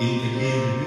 ¿Quién te quiere ver?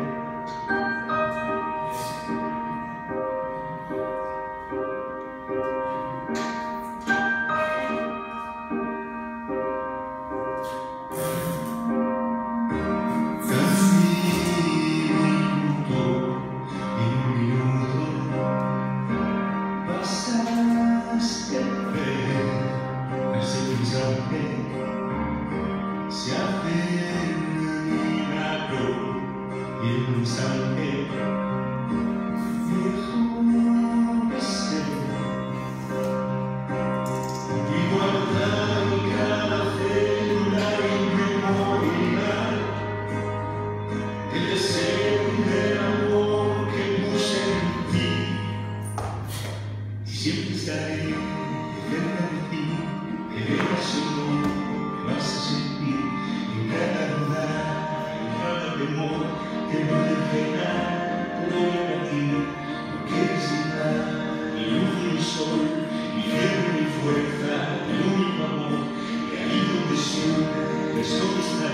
Se hace un milagro y un instante dejó de ser igualdad en cada célula inmemorial, el deseo del amor que puse en ti, y siempre estaré cerca de ti, que veas o no me vas a sentir en cada lugar, en cada temor que no deje nada, te doy a ti, porque eres mi mar, mi luz y mi sol, mi fiebre y mi fuerza, mi único amor, y ahí donde siempre estoy.